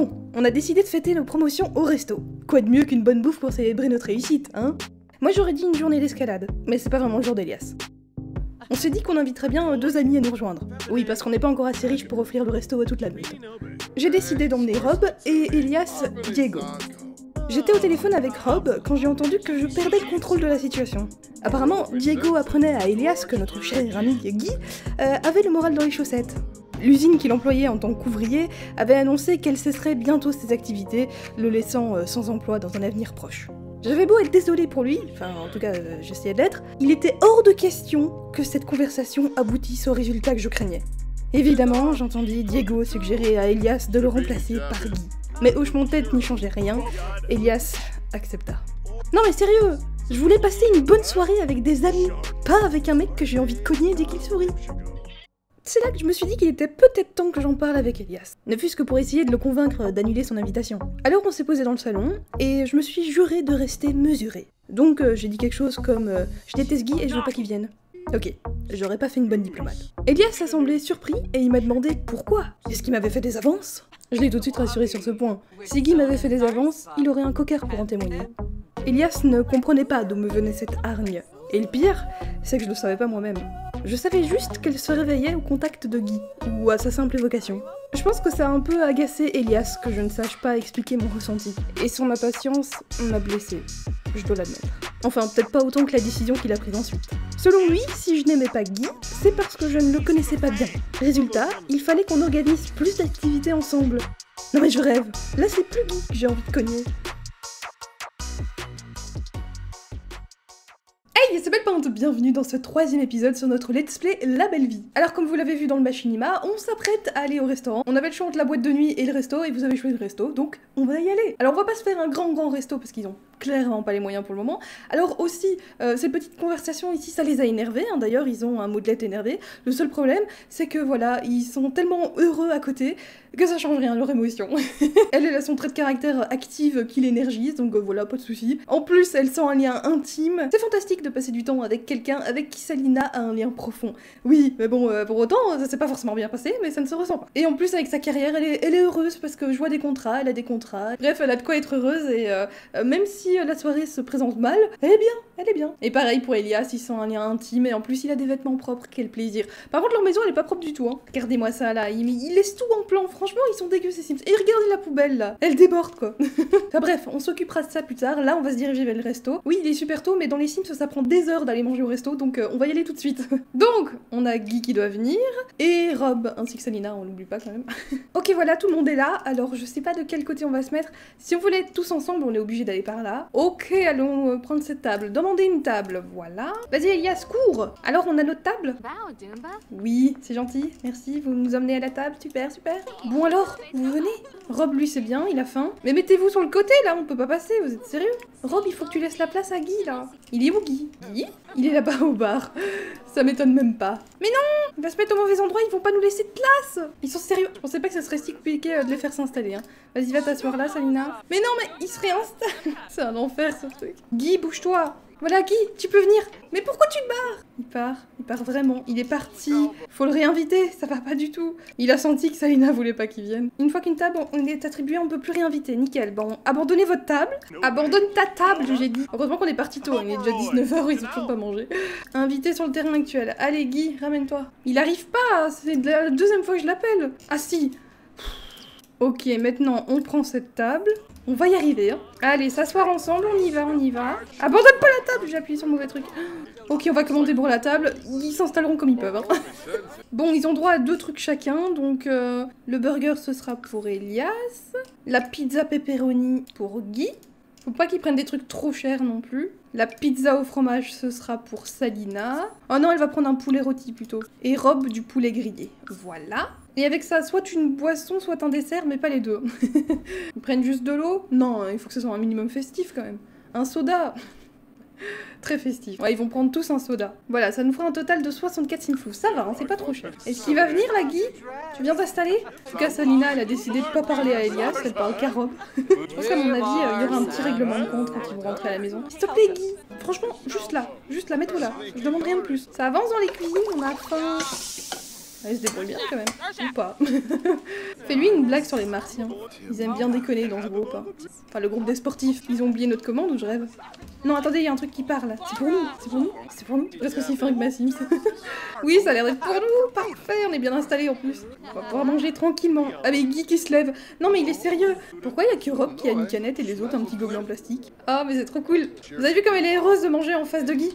Bon, on a décidé de fêter nos promotions au resto. Quoi de mieux qu'une bonne bouffe pour célébrer notre réussite, hein? Moi j'aurais dit une journée d'escalade, mais c'est pas vraiment le jour d'Elias. On s'est dit qu'on inviterait bien 2 amis à nous rejoindre. Oui, parce qu'on n'est pas encore assez riche pour offrir le resto à toute la meute. J'ai décidé d'emmener Rob et Elias Diego. J'étais au téléphone avec Rob quand j'ai entendu que je perdais le contrôle de la situation. Apparemment, Diego apprenait à Elias que notre cher ami Guy avait le moral dans les chaussettes. L'usine qu'il employait en tant qu'ouvrier avait annoncé qu'elle cesserait bientôt ses activités, le laissant sans emploi dans un avenir proche. J'avais beau être désolée pour lui, enfin en tout cas j'essayais d'être, il était hors de question que cette conversation aboutisse au résultat que je craignais. Évidemment, j'entendis Diego suggérer à Elias de le remplacer par Guy. Mais hochement de tête n'y changeait rien, Elias accepta. Non mais sérieux, je voulais passer une bonne soirée avec des amis, pas avec un mec que j'ai envie de cogner dès qu'il sourit. C'est là que je me suis dit qu'il était peut-être temps que j'en parle avec Elias, ne fût-ce que pour essayer de le convaincre d'annuler son invitation. Alors on s'est posé dans le salon, et je me suis juré de rester mesurée. Donc j'ai dit quelque chose comme je déteste Guy et je veux pas qu'il vienne. Ok, j'aurais pas fait une bonne diplomate. Elias a semblé surpris et il m'a demandé pourquoi. Est-ce qu'il m'avait fait des avances? Je l'ai tout de suite rassuré sur ce point. Si Guy m'avait fait des avances, il aurait un cocker pour en témoigner. Elias ne comprenait pas d'où me venait cette hargne. Et le pire, c'est que je le savais pas moi-même. Je savais juste qu'elle se réveillait au contact de Guy, ou à sa simple évocation. Je pense que ça a un peu agacé Elias que je ne sache pas expliquer mon ressenti. Et son impatience m'a blessée, je dois l'admettre. Enfin, peut-être pas autant que la décision qu'il a prise ensuite. Selon lui, si je n'aimais pas Guy, c'est parce que je ne le connaissais pas bien. Résultat, il fallait qu'on organise plus d'activités ensemble. Non mais je rêve, là c'est plus Guy que j'ai envie de cogner. Hey, c'est Belle Pinte, bienvenue dans ce 3e épisode sur notre let's play La Belle Vie. Alors comme vous l'avez vu dans le machinima, on s'apprête à aller au restaurant. On avait le choix entre la boîte de nuit et le resto, et vous avez choisi le resto, donc on va y aller. Alors on va pas se faire un grand resto parce qu'ils ont clairement pas les moyens pour le moment. Alors aussi, ces petites conversations ici, ça les a énervés, hein. D'ailleurs ils ont un moodlet énervé. Le seul problème, c'est que voilà, ils sont tellement heureux à côté que ça change rien, leur émotion. Elle a son trait de caractère active qui l'énergise, donc voilà, pas de soucis. En plus, elle sent un lien intime. C'est fantastique de passer du temps avec quelqu'un avec qui Salina a un lien profond. Oui, mais bon, pour autant, ça s'est pas forcément bien passé, mais ça ne se ressent pas. Et en plus, avec sa carrière, elle est heureuse parce que je vois des contrats, elle a des contrats. Bref, elle a de quoi être heureuse et même si la soirée se présente mal, elle est bien, elle est bien. Et pareil pour Elias, il sent un lien intime et en plus, il a des vêtements propres, quel plaisir. Par contre, leur maison, elle est pas propre du tout, hein. Regardez-moi ça là, il laisse tout en plan. Franchement, ils sont dégueux ces Sims. Et regardez la poubelle là, elle déborde quoi. Enfin bref, on s'occupera de ça plus tard. Là, on va se diriger vers le resto. Oui, il est super tôt, mais dans les Sims, ça prend des heures d'aller manger au resto, donc on va y aller tout de suite. Donc, on a Guy qui doit venir, et Rob, ainsi que Salina, on l'oublie pas quand même. Ok, voilà, tout le monde est là. Alors, je sais pas de quel côté on va se mettre. Si on voulait être tous ensemble, on est obligé d'aller par là. Ok, allons prendre cette table. Demandez une table, voilà. Vas-y, Elias, cours. Alors, on a notre table? Oui, c'est gentil, merci. Vous nous emmenez à la table, super, super. Bon alors, vous venez? Rob, lui, c'est bien, il a faim. Mais mettez-vous sur le côté, là, on peut pas passer, vous êtes sérieux? Rob, il faut que tu laisses la place à Guy, là. Il est où, Guy? Guy? Il est là-bas au bar. Ça m'étonne même pas. Mais non! Il va se mettre au mauvais endroit, ils vont pas nous laisser de place! Ils sont sérieux? Je pensais pas que ça serait si compliqué de les faire s'installer, hein. Vas-y, va t'asseoir là, Salina. Mais non, mais ils se réinstallent! C'est un enfer, ce truc. Guy, bouge-toi! Voilà, Guy, tu peux venir. Mais pourquoi tu te barres? Il part vraiment. Il est parti. Faut le réinviter, ça va pas du tout. Il a senti que Salina voulait pas qu'il vienne. Une fois qu'une table on est attribuée, on peut plus réinviter. Nickel. Bon, abandonnez votre table. Abandonne ta table, j'ai dit. Heureusement qu'on est parti tôt, il est déjà 19h, ils ont toujours pas mangé. Invité sur le terrain actuel. Allez, Guy, ramène-toi. Il arrive pas, c'est la 2e fois que je l'appelle. Ah si. Ok, maintenant on prend cette table. On va y arriver, hein. Allez, s'asseoir ensemble, on y va, on y va. Abandonne pas la table, j'ai appuyé sur le mauvais truc. Ok, on va commander pour la table. Ils s'installeront comme ils peuvent, hein. Bon, ils ont droit à 2 trucs chacun, donc le burger ce sera pour Elias. La pizza pepperoni pour Guy. Faut pas qu'ils prennent des trucs trop chers non plus. La pizza au fromage, ce sera pour Salina. Oh non, elle va prendre un poulet rôti plutôt. Et Rob du poulet grillé. Voilà. Et avec ça, soit une boisson, soit un dessert, mais pas les deux. Ils prennent juste de l'eau? Non, il faut que ce soit un minimum festif quand même. Un soda. Très festif. Ouais, ils vont prendre tous un soda. Voilà, ça nous fera un total de 64 simflous. Ça va, hein, c'est pas trop cher. Est-ce qu'il va venir, là, Guy? Tu viens t'installer? En tout cas, Salina, elle a décidé de pas parler à Elias, elle parle qu'à Rob. Je pense qu'à mon avis, il y aura un petit règlement de compte quand ils vont rentrer à la maison. S'il te plaît, Guy. Franchement, juste là, mets-toi là. Je demande rien de plus. Ça avance dans les cuisines, on a faim. Elle se débrouille bien quand même, ou pas. Fais-lui une blague sur les martiens. Ils aiment bien déconner dans ce groupe. Hein. Enfin, le groupe des sportifs. Ils ont oublié notre commande ou je rêve? Non, attendez, il y a un truc qui parle. C'est pour nous, c'est pour nous, c'est pour nous. Parce que c'est fin avec ma Sims. Oui, ça a l'air d'être pour nous. Parfait, on est bien installés en plus. On va pouvoir manger tranquillement. Avec Guy qui se lève. Non, mais il est sérieux. Pourquoi il y a que Rob qui a une canette et les autres un petit gobelet en plastique? Ah, mais c'est trop cool. Vous avez vu comme elle est heureuse de manger en face de Guy?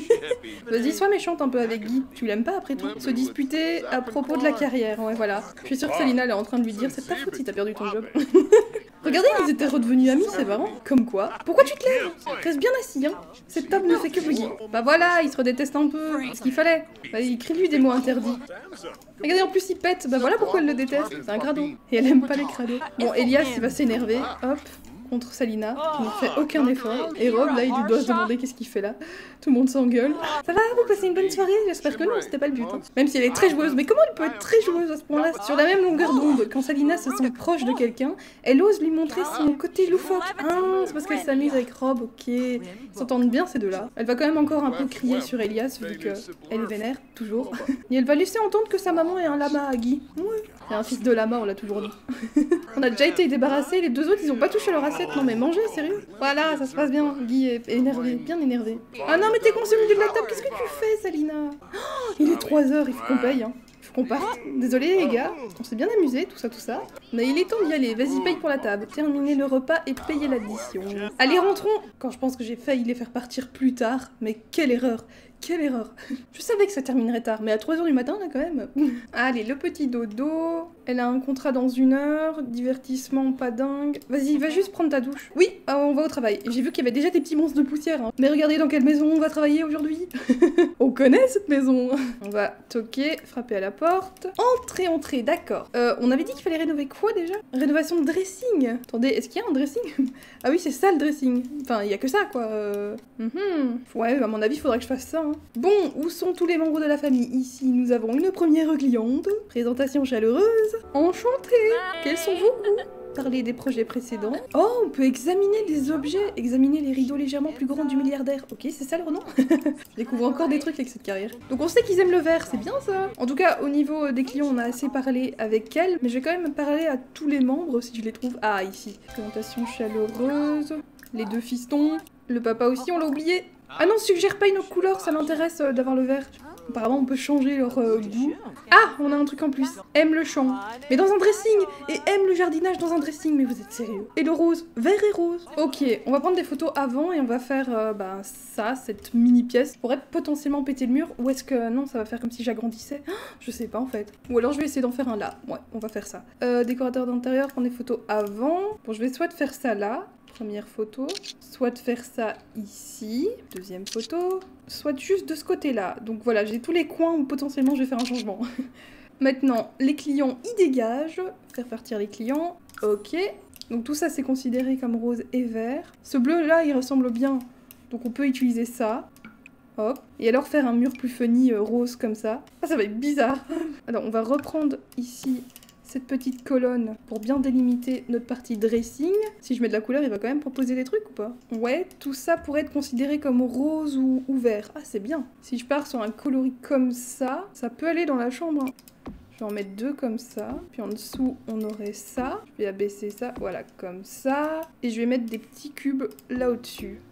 Vas-y, sois méchante un peu avec Guy. Tu l'aimes pas après tout? Se disputer à propos de la carrière. Ouais, voilà. Je suis sûre que Salina elle est en train de lui dire c'est ta faute si t'as perdu ton job. Regardez, ils étaient redevenus amis, c'est marrant. Comme quoi? Pourquoi tu te lèves? Reste bien assis, hein. Cette table ne fait que bouillir. Bah voilà, ils se redétestent un peu. C'est ce qu'il fallait. Bah, il crie lui des mots interdits. Regardez, en plus il pète. Bah voilà pourquoi elle le déteste. C'est un crado. Et elle aime pas les crados. Bon, Elias il va s'énerver. Hop. Contre Salina, qui ne fait aucun effort. Et Rob, là, il lui doit se demander qu'est-ce qu'il fait là. Tout le monde s'engueule. Ça va, vous passez une bonne soirée? J'espère que non, c'était pas le but. Hein. Même si elle est très joueuse. Mais comment elle peut être très joueuse à ce point-là? Sur la même longueur d'onde, quand Salina se sent proche de quelqu'un, elle ose lui montrer son côté loufoque. Ah, c'est parce qu'elle s'amuse avec Rob, ok. Ils s'entendent bien ces deux-là. Elle va quand même encore un peu crier sur Elias, vu qu'elle est vénère, toujours. Et elle va laisser entendre que sa maman est un lama à Guy. Ouais. C'est un fils de lama, on l'a toujours dit. On a déjà été débarrassés, les deux autres ils ont pas touché leur assiette. Non mais mangez, sérieux. Voilà, ça se passe bien. Guy est énervé, bien énervé. Ah non mais t'es conscient au milieu de la table, qu'est-ce que tu fais Salina? Oh, il est 3 h, il faut qu'on paye. Hein. Il faut qu'on parte. Désolé les gars, on s'est bien amusé, tout ça. Mais il est temps d'y aller, vas-y paye pour la table. Terminez le repas et payez l'addition. Allez rentrons. Quand je pense que j'ai failli les faire partir plus tard, mais quelle erreur. Quelle erreur. Je savais que ça terminerait tard, mais à 3 h du matin, là, quand même. Allez, le petit dodo. Elle a un contrat dans 1 heure. Divertissement, pas dingue. Vas-y, va juste prendre ta douche. Oui, on va au travail. J'ai vu qu'il y avait déjà des petits monstres de poussière. Hein. Mais regardez dans quelle maison on va travailler aujourd'hui. On connaît cette maison. On va toquer, frapper à la porte. Entrée, d'accord. On avait dit qu'il fallait rénover quoi, déjà? Rénovation de dressing. Attendez, est-ce qu'il y a un dressing? Ah oui, c'est ça, le dressing. Enfin, il y a que ça, quoi. Ouais, à mon avis, il faudrait que je fasse ça. Hein. Bon, où sont tous les membres de la famille? Ici, nous avons une première cliente. Présentation chaleureuse. Enchantée. Quels sont vos goûts? Parler des projets précédents. Oh, on peut examiner des objets. Examiner les rideaux légèrement plus grands du milliardaire. Ok, c'est ça leur nom? Je découvre encore des trucs avec cette carrière. Donc on sait qu'ils aiment le vert, c'est bien ça. En tout cas, au niveau des clients, on a assez parlé avec elle. Mais je vais quand même parler à tous les membres si je les trouve. Ah, ici. Présentation chaleureuse. Les 2 fistons. Le papa aussi, on l'a oublié. Ah non, suggère pas une autre couleur, ça m'intéresse d'avoir le vert. Apparemment, on peut changer leur goût. Ah, on a un truc en plus. Aime le champ. Mais dans un dressing. Et aime le jardinage dans un dressing. Mais vous êtes sérieux? Et le rose. Vert et rose. Ok, on va prendre des photos avant et on va faire ça, cette mini pièce. Pour être potentiellement péter le mur. Ou est-ce que non, ça va faire comme si j'agrandissais? Je sais pas en fait. Ou alors je vais essayer d'en faire un là. Ouais, on va faire ça. Décorateur d'intérieur, prendre des photos avant. Bon, je vais soit faire ça là. Première photo, soit de faire ça ici, deuxième photo, soit juste de ce côté-là. Donc voilà, j'ai tous les coins où potentiellement je vais faire un changement. Maintenant, les clients y dégagent, faire partir les clients, ok. Donc tout ça c'est considéré comme rose et vert. Ce bleu-là, il ressemble bien, donc on peut utiliser ça. Hop. Et alors faire un mur plus funny rose comme ça. Ah, ça va être bizarre. Alors on va reprendre ici cette petite colonne pour bien délimiter notre partie dressing. Si je mets de la couleur, il va quand même proposer des trucs ou pas? Ouais, tout ça pourrait être considéré comme rose ou vert. Ah, c'est bien. Si je pars sur un coloris comme ça peut aller dans la chambre. Je vais en mettre 2 comme ça. Puis en dessous, on aurait ça. Je vais abaisser ça, voilà, comme ça. Et je vais mettre des petits cubes là au-dessus.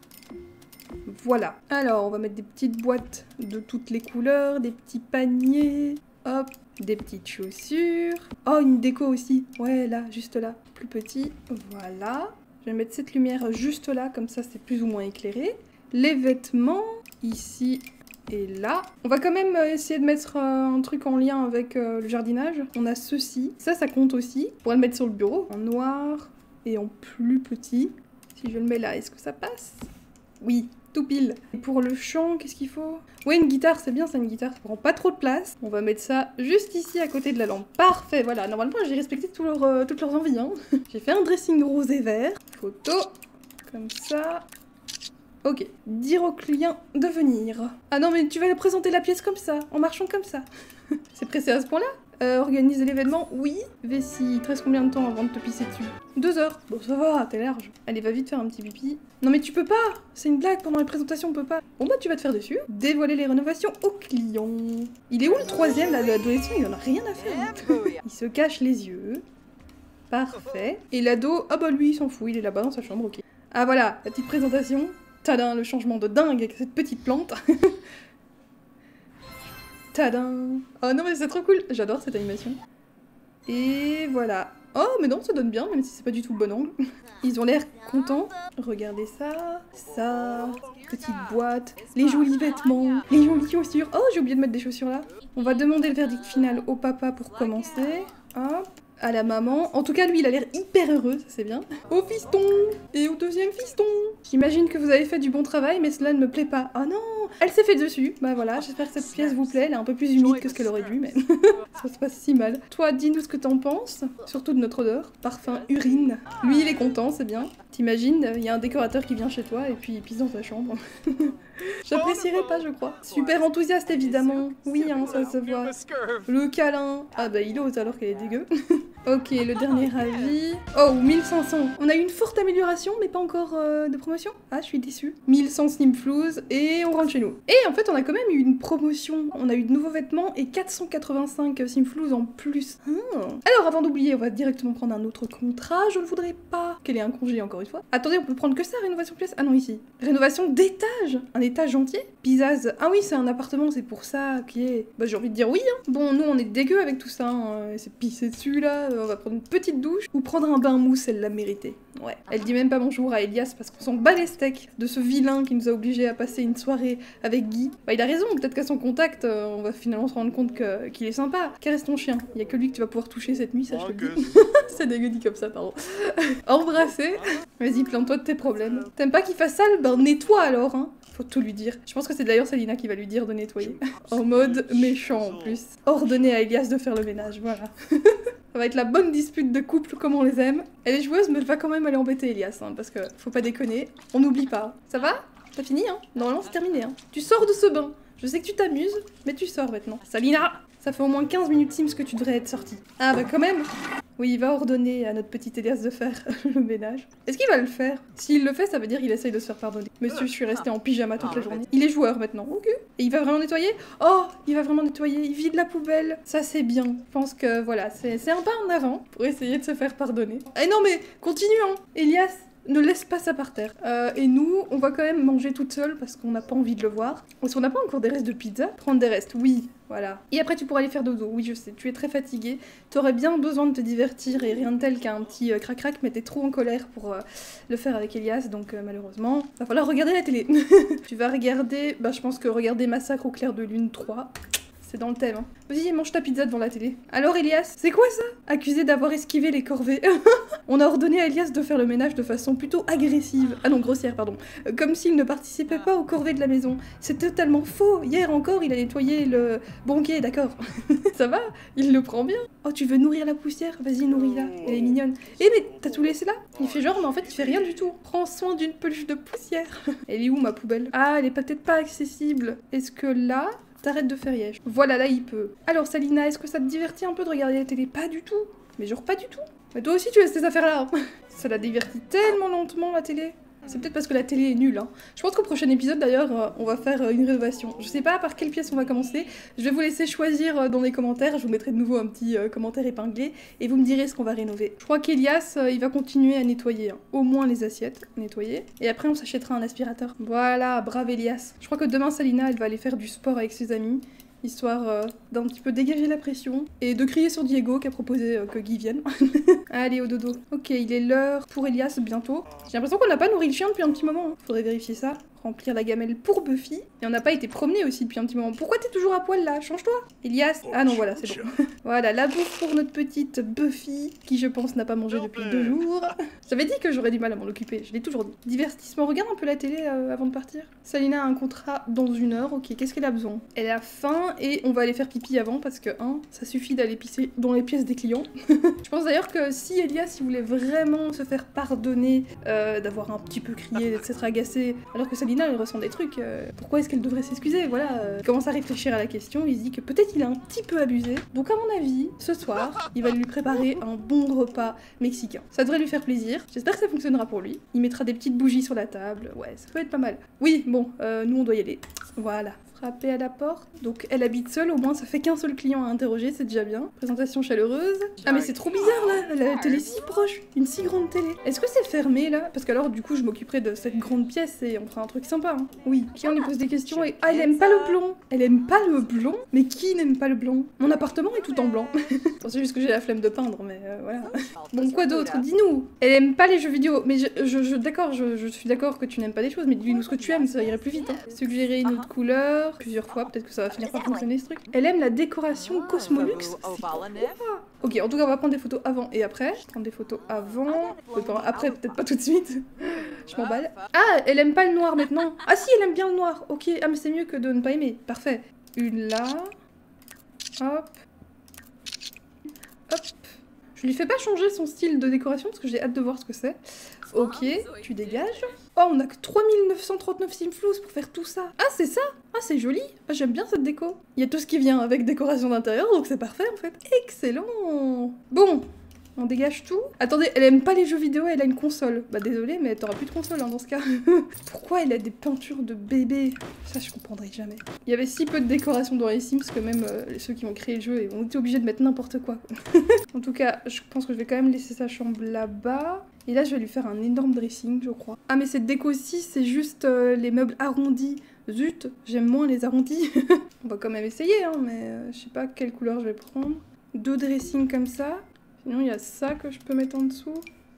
Voilà. Alors, on va mettre des petites boîtes de toutes les couleurs, des petits paniers. Hop. Des petites chaussures. Oh, une déco aussi. Ouais, là, juste là. Plus petit. Voilà. Je vais mettre cette lumière juste là, comme ça c'est plus ou moins éclairé. Les vêtements, ici et là. On va quand même essayer de mettre un truc en lien avec le jardinage. On a ceci. Ça compte aussi. On pourrait le mettre sur le bureau. En noir et en plus petit. Si je le mets là, est-ce que ça passe? Oui. Tout pile. Et pour le chant, qu'est-ce qu'il faut? Ouais, une guitare, c'est bien ça, une guitare. Ça prend pas trop de place. On va mettre ça juste ici, à côté de la lampe. Parfait, voilà. Normalement, j'ai respecté toutes leurs envies. Hein. J'ai fait un dressing rose et vert. Photo. Comme ça. Ok. Dire au client de venir. Ah non, mais tu vas présenter la pièce comme ça, en marchant comme ça. C'est pressé à ce point-là? Organiser l'événement, oui. Vessie, il te reste combien de temps avant de te pisser dessus? 2 heures. Bon, ça va, t'es large. Allez, va vite faire un petit pipi. Non mais tu peux pas. C'est une blague, pendant les présentations, on peut pas. Bon bah, tu vas te faire dessus. Dévoiler les rénovations aux clients. Il est où le 3e, là, de l'adolescent? Il en a rien à faire. Il se cache les yeux. Parfait. Et l'ado, ah bah lui il s'en fout, il est là-bas dans sa chambre, ok. Ah voilà, la petite présentation. Tadam, le changement de dingue avec cette petite plante. Tadam. Oh non mais c'est trop cool, j'adore cette animation. Et voilà. Oh mais non, ça donne bien, même si c'est pas du tout le bon angle. Ils ont l'air contents. Regardez ça, ça, petite boîte, les jolis vêtements, les jolies chaussures. Oh, j'ai oublié de mettre des chaussures là. On va demander le verdict final au papa pour commencer. Hop. À la maman. En tout cas, lui, il a l'air hyper heureux, ça c'est bien. Au fiston et au deuxième fiston. J'imagine que vous avez fait du bon travail, mais cela ne me plaît pas. Oh non, elle s'est fait dessus. Bah voilà, j'espère que cette pièce vous plaît. Elle est un peu plus humide que ce qu'elle aurait dû, mais ça se passe si mal. Toi, dis-nous ce que t'en penses, surtout de notre odeur. Parfum urine. Lui, il est content, c'est bien. T'imagines, il y a un décorateur qui vient chez toi et puis il pisse dans ta chambre. J'apprécierais pas, je crois. Super enthousiaste, évidemment. Oui, hein, ça se voit. Le câlin. Ah bah, il ose alors qu'elle est dégueu. Ok, le dernier avis. Oh, 1500. On a eu une forte amélioration, mais pas encore de promotion. Ah, je suis déçue. 1100 Snimflouz et on rentre chez nous. Et en fait, on a quand même eu une promotion. On a eu de nouveaux vêtements et 485 Snimflouz en plus. Alors, avant d'oublier, on va directement prendre un autre contrat. Je ne voudrais pas qu'elle ait un congé encore une fois. Attendez, on peut prendre que ça, rénovation pièce. Ah non, ici. Rénovation d'étage. Un étage entier. Pisaz. Ah oui, c'est un appartement, c'est pour ça qui est... Bah, j'ai envie de dire oui, hein. Bon, nous, on est dégueu avec tout ça. Hein. C'est pissé dessus, là. On va prendre une petite douche ou prendre un bain mousse, elle l'a mérité. Ouais. Elle dit même pas bonjour à Elias parce qu'on s'en bat les steaks de ce vilain qui nous a obligés à passer une soirée avec Guy. Bah il a raison, peut-être qu'à son contact, on va finalement se rendre compte qu'il est sympa. Caresse ton chien, il y a que lui que tu vas pouvoir toucher cette nuit, ça je te le dis. C'est dégueu dit comme ça, pardon. Embrasser. Vas-y, plains-toi de tes problèmes. T'aimes pas qu'il fasse sale? Ben nettoie alors, hein. Faut tout lui dire. Je pense que c'est d'ailleurs Salina qui va lui dire de nettoyer. En mode méchant en plus. Ordonner à Elias de faire le ménage, voilà. Ça va être la bonne dispute de couple comme on les aime. Elle est joueuse mais elle va quand même aller embêter Elias, hein, parce que faut pas déconner, on n'oublie pas. Ça va? T'as fini, hein? Normalement c'est terminé, hein. Tu sors de ce bain. Je sais que tu t'amuses, mais tu sors maintenant. Salina! Ça fait au moins 15 minutes Sims que tu devrais être sortie. Ah bah quand même! Oui, il va ordonner à notre petit Elias de faire le ménage. Est-ce qu'il va le faire? S'il le fait, ça veut dire qu'il essaye de se faire pardonner. Monsieur, je suis restée en pyjama toute la journée. Il est joueur maintenant, ok. Et il va vraiment nettoyer? Oh, il va vraiment nettoyer, il vide la poubelle. Ça, c'est bien. Je pense que, voilà, c'est un pas en avant pour essayer de se faire pardonner. Eh non, mais continuons! Elias, ne laisse pas ça par terre. Et nous, on va quand même manger toute seule parce qu'on n'a pas envie de le voir. Est-ce qu'on n'a pas encore des restes de pizza? Prendre des restes, oui. Voilà. Et après, tu pourras aller faire dodo. Oui, je sais, tu es très fatiguée. T'aurais bien besoin de te divertir et rien de tel qu'un petit crac-crac, mais t'es trop en colère pour le faire avec Elias, donc malheureusement, va falloir regarder la télé. Tu vas regarder, bah je pense que regarder Massacre au clair de lune 3. C'est dans le thème. Hein. Vas-y, mange ta pizza devant la télé. Alors Elias, c'est quoi ça? Accusé d'avoir esquivé les corvées. On a ordonné à Elias de faire le ménage de façon plutôt agressive. Ah non, grossière, pardon. Comme s'il ne participait pas aux corvées de la maison. C'est totalement faux. Hier encore, il a nettoyé le... Bon, ok, d'accord. Ça va? Il le prend bien. Oh, tu veux nourrir la poussière? Vas-y, nourris-la. Elle est mignonne. Eh, mais t'as tout laissé là? Il fait genre, mais en fait, il fait rien du tout. Prends soin d'une peluche de poussière. Elle est où, ma poubelle? Ah, elle est peut-être pas accessible. Est-ce que là... T'arrêtes de faire yèche. Voilà, là il peut. Alors Salina, est-ce que ça te divertit un peu de regarder la télé? Pas du tout. Mais genre pas du tout. Mais toi aussi tu as ces affaires-là. Ça la divertit tellement lentement la télé. C'est peut-être parce que la télé est nulle. Hein. Je pense qu'au prochain épisode d'ailleurs, on va faire une rénovation. Je sais pas par quelle pièce on va commencer. Je vais vous laisser choisir dans les commentaires. Je vous mettrai de nouveau un petit commentaire épinglé. Et vous me direz ce qu'on va rénover. Je crois qu'Elias, il va continuer à nettoyer. Hein. Au moins les assiettes, nettoyer. Et après on s'achètera un aspirateur. Voilà, brave Elias. Je crois que demain Salina, elle va aller faire du sport avec ses amis. Histoire d'un petit peu dégager la pression. Et de crier sur Diego qui a proposé que Guy vienne. Allez, au dodo. Ok, il est l'heure pour Elias bientôt. J'ai l'impression qu'on n'a pas nourri le chien depuis un petit moment. Hein. Faudrait vérifier ça. Remplir la gamelle pour Buffy. Et on n'a pas été promené aussi depuis un petit moment. Pourquoi t'es toujours à poil là? Change-toi. Elias. Ah non, voilà, c'est bon. Voilà, la bouffe pour notre petite Buffy, qui je pense n'a pas mangé depuis 2 jours. J'avais dit que j'aurais du mal à m'en occuper, je l'ai toujours dit. Divertissement, regarde un peu la télé avant de partir. Salina a un contrat dans 1 heure, ok, qu'est-ce qu'elle a besoin? Elle a faim et on va aller faire pipi avant parce que, ça suffit d'aller pisser dans les pièces des clients. Je pense d'ailleurs que si Elias, il voulait vraiment se faire pardonner d'avoir un petit peu crié, de s'être agacé, alors que Salina, elle ressent des trucs, pourquoi est-ce qu'elle devrait s'excuser? Voilà, il commence à réfléchir à la question, il se dit que peut-être il a un petit peu abusé. Donc à mon avis, ce soir, il va lui préparer un bon repas mexicain. Ça devrait lui faire plaisir, j'espère que ça fonctionnera pour lui. Il mettra des petites bougies sur la table, ouais, ça peut être pas mal. Oui, bon, nous on doit y aller. Voilà, Frapper à la porte. Donc elle habite seule, au moins ça fait qu'un seul client à interroger, c'est déjà bien. Présentation chaleureuse. Ah mais c'est trop bizarre là, la télé si proche, une si grande télé. Est-ce que c'est fermé là? Parce qu'alors du coup je m'occuperai de cette grande pièce et on fera un truc sympa. Hein. Oui, qui on lui pose des questions et... Ah elle aime pas le blond. Elle aime pas le blond? Mais qui n'aime pas le blond? Mon appartement est tout en blanc. Bon, c'est juste que j'ai la flemme de peindre, mais voilà. Bon, quoi d'autre? Dis-nous. Elle aime pas les jeux vidéo, mais d'accord, je suis d'accord que tu n'aimes pas des choses, mais dis-nous ce que tu aimes, ça irait plus vite. Hein. Suggérer une autre couleur, plusieurs fois, peut-être que ça va finir par fonctionner ce truc. Elle aime la décoration Cosmolux. Ok, en tout cas, on va prendre des photos avant et après. Prendre des photos avant, après, peut-être pas tout de suite. Je m'emballe. Ah, elle aime pas le noir maintenant. Ah si, elle aime bien le noir. Ok, ah mais c'est mieux que de ne pas aimer. Parfait. Une là. Hop. Hop. Je lui fais pas changer son style de décoration parce que j'ai hâte de voir ce que c'est. Ok, tu dégages. Oh, on a que 3939 simflous pour faire tout ça. Ah, c'est ça? Ah, c'est joli. Ah, j'aime bien cette déco. Il y a tout ce qui vient avec décoration d'intérieur, donc c'est parfait en fait. Excellent. Bon, on dégage tout. Attendez, elle aime pas les jeux vidéo, elle a une console. Bah désolée, mais t'auras plus de console hein, dans ce cas. Pourquoi elle a des peintures de bébé? Ça, je comprendrai jamais. Il y avait si peu de décoration dans les Sims que même ceux qui ont créé le jeu ont été obligés de mettre n'importe quoi. En tout cas, je pense que je vais quand même laisser sa chambre là-bas. Et là, je vais lui faire un énorme dressing, je crois. Ah, mais cette déco-ci, c'est juste les meubles arrondis. Zut, j'aime moins les arrondis. On va quand même essayer, hein, mais je sais pas quelle couleur je vais prendre. 2 dressings comme ça. Sinon, il y a ça que je peux mettre en dessous.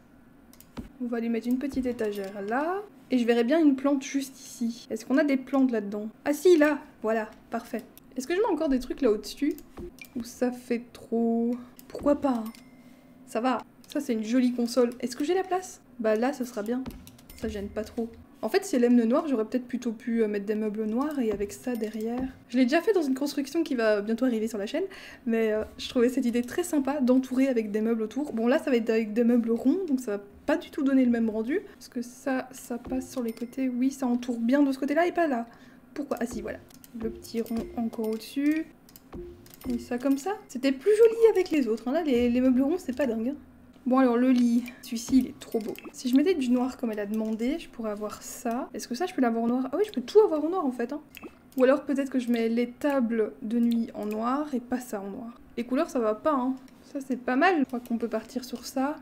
On va lui mettre une petite étagère là. Et je verrai bien une plante juste ici. Est-ce qu'on a des plantes là-dedans? Ah si, là. Voilà, parfait. Est-ce que je mets encore des trucs là au-dessus? Ou ça fait trop... Pourquoi pas hein. Ça va. Ça, c'est une jolie console. Est-ce que j'ai la place? Bah là, ce sera bien. Ça gêne pas trop. En fait, si elle aime le noir, j'aurais peut-être plutôt pu mettre des meubles noirs et avec ça derrière. Je l'ai déjà fait dans une construction qui va bientôt arriver sur la chaîne, mais je trouvais cette idée très sympa d'entourer avec des meubles autour. Bon, là, ça va être avec des meubles ronds, donc ça va pas du tout donner le même rendu. Parce que ça passe sur les côtés. Oui, ça entoure bien de ce côté-là et pas là. Pourquoi? Ah si, voilà. Le petit rond encore au-dessus. Et ça comme ça. C'était plus joli avec les autres. Hein. Là, les meubles ronds, c'est pas dingue. Hein. Bon alors le lit, celui-ci il est trop beau. Si je mettais du noir comme elle a demandé, je pourrais avoir ça. Est-ce que ça je peux l'avoir en noir? Ah oui je peux tout avoir en noir en fait. Hein. Ou alors peut-être que je mets les tables de nuit en noir et pas ça en noir. Les couleurs ça va pas hein. Ça c'est pas mal. Je crois qu'on peut partir sur ça.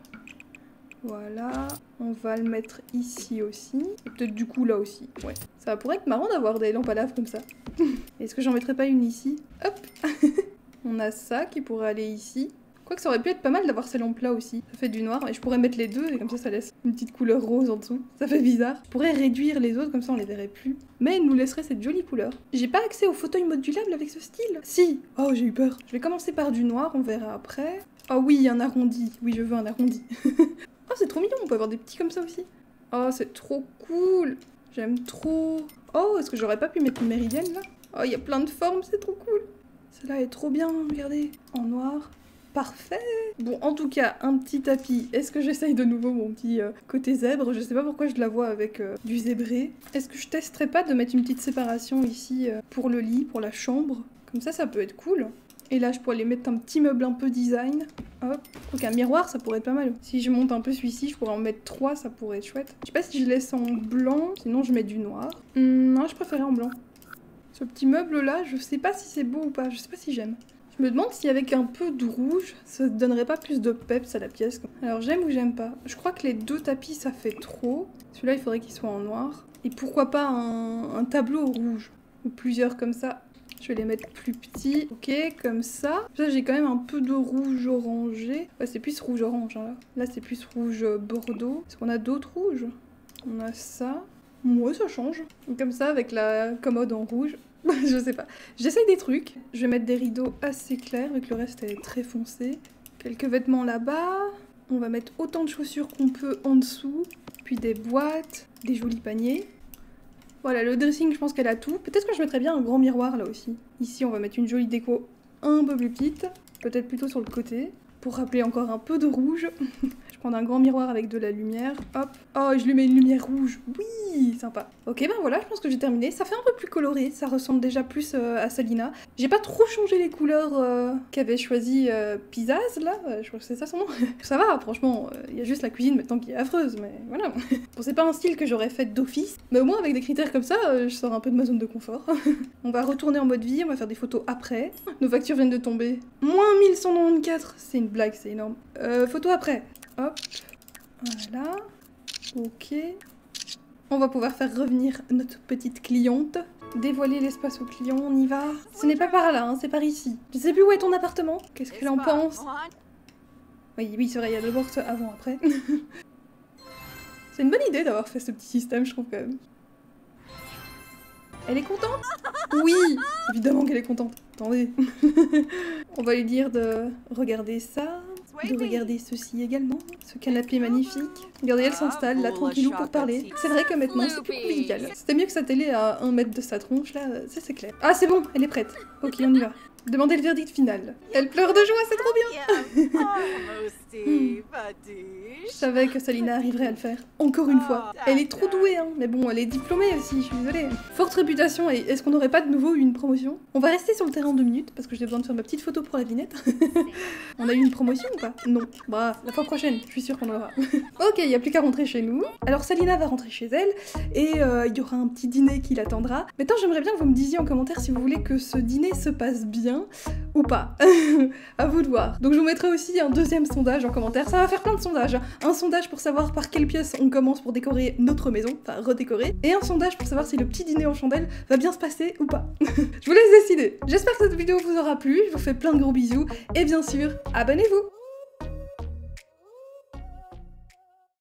Voilà. On va le mettre ici aussi. Et peut-être du coup là aussi. Ouais. Ça pourrait être marrant d'avoir des lampes à lave comme ça. Est-ce que j'en mettrais pas une ici? Hop. On a ça qui pourrait aller ici. Quoique ça aurait pu être pas mal d'avoir ces lampes là aussi. Ça fait du noir et je pourrais mettre les deux et comme ça laisse une petite couleur rose en dessous. Ça fait bizarre. Je pourrais réduire les autres comme ça on les verrait plus. Mais elle nous laisserait cette jolie couleur. J'ai pas accès au fauteuil modulable avec ce style. Si. Oh j'ai eu peur. Je vais commencer par du noir, on verra après. Oh oui un arrondi. Oui je veux un arrondi. Oh c'est trop mignon, on peut avoir des petits comme ça aussi. Oh c'est trop cool. J'aime trop. Oh est-ce que j'aurais pas pu mettre une méridienne là? Oh il y a plein de formes, c'est trop cool. Celle-là est trop bien, regardez. En noir. Parfait. Bon, en tout cas, un petit tapis. Est-ce que j'essaye de nouveau mon petit côté zèbre? Je sais pas pourquoi je la vois avec du zébré. Est-ce que je testerais pas de mettre une petite séparation ici pour le lit, pour la chambre? Comme ça peut être cool. Et là, je pourrais les mettre un petit meuble un peu design. Hop. Donc un miroir, ça pourrait être pas mal. Si je monte un peu celui-ci, je pourrais en mettre 3, ça pourrait être chouette. Je sais pas si je laisse en blanc, sinon je mets du noir. Non, je préférais en blanc. Ce petit meuble-là, je sais pas si c'est beau ou pas. Je sais pas si j'aime. Je me demande si avec un peu de rouge, ça donnerait pas plus de peps à la pièce. Alors j'aime ou j'aime pas? Je crois que les 2 tapis ça fait trop. Celui-là il faudrait qu'il soit en noir. Et pourquoi pas un tableau rouge? Ou plusieurs comme ça. Je vais les mettre plus petits. Ok, comme ça. Ça j'ai quand même un peu de rouge orangé. Ouais c'est plus rouge orange hein, là. Là c'est plus rouge bordeaux. Est-ce qu'on a d'autres rouges? On a ça. Ouais ça change. Et comme ça avec la commode en rouge. Je sais pas. J'essaye des trucs. Je vais mettre des rideaux assez clairs vu que le reste est très foncé. Quelques vêtements là-bas. On va mettre autant de chaussures qu'on peut en dessous. Puis des boîtes, des jolis paniers. Voilà, le dressing, je pense qu'elle a tout. Peut-être que je mettrais bien un grand miroir là aussi. Ici, on va mettre une jolie déco un peu plus petite. Peut-être plutôt sur le côté. Pour rappeler encore un peu de rouge. Je prends un grand miroir avec de la lumière. Hop. Oh, je lui mets une lumière rouge. Oui, sympa. Ok, ben voilà, je pense que j'ai terminé. Ça fait un peu plus coloré, ça ressemble déjà plus à Salina. J'ai pas trop changé les couleurs qu'avait choisi Pizzazz, là, je crois que c'est ça son nom. Ça va, franchement, il y a juste la cuisine maintenant qui est affreuse, mais voilà. Bon, c'est pas un style que j'aurais fait d'office, mais au moins avec des critères comme ça, je sors un peu de ma zone de confort. On va retourner en mode vie, on va faire des photos après. Nos factures viennent de tomber. Moins 1194, c'est une blague, c'est énorme. Photo après. Hop, voilà. Ok. On va pouvoir faire revenir notre petite cliente. Dévoiler l'espace au client, on y va. Ce n'est pas par là, hein, c'est par ici. Je sais plus où est ton appartement. Qu'est-ce qu'elle en pense? Oui, c'est vrai, il y a d'abord ça avant, après. C'est une bonne idée d'avoir fait ce petit système, je trouve, quand même. Elle est contente? Oui, évidemment qu'elle est contente. Attendez. On va lui dire de regarder ça, de regarder ceci également. Ce canapé magnifique. Regardez, elle s'installe là, tranquillou, pour parler. C'est vrai que maintenant, c'est plus convivial. C'était mieux que sa télé à 1 mètre de sa tronche, là, ça c'est clair. Ah, c'est bon, elle est prête. Ok, on y va. Demandez le verdict final. Elle pleure de joie, c'est trop bien. Je savais que Salina arriverait à le faire. Encore une fois. Elle est trop douée, hein. Mais bon, elle est diplômée aussi, je suis désolée. Forte réputation, et est-ce qu'on n'aurait pas de nouveau eu une promotion? On va rester sur le terrain 2 minutes, parce que j'ai besoin de faire ma petite photo pour la vinette. On a eu une promotion ou pas? Non. Bah, la fois prochaine, je suis sûre qu'on aura. Ok, il n'y a plus qu'à rentrer chez nous. Alors Salina va rentrer chez elle, et il y aura un petit dîner qui l'attendra. Maintenant, j'aimerais bien que vous me disiez en commentaire si vous voulez que ce dîner se passe bien ou pas. À vous de voir. Donc je vous mettrai aussi un deuxième sondage en commentaire. Ça va faire plein de sondages. Un sondage pour savoir par quelle pièce on commence pour décorer notre maison, enfin redécorer, et un sondage pour savoir si le petit dîner en chandelle va bien se passer ou pas. Je vous laisse décider. J'espère que cette vidéo vous aura plu, je vous fais plein de gros bisous, et bien sûr, abonnez-vous!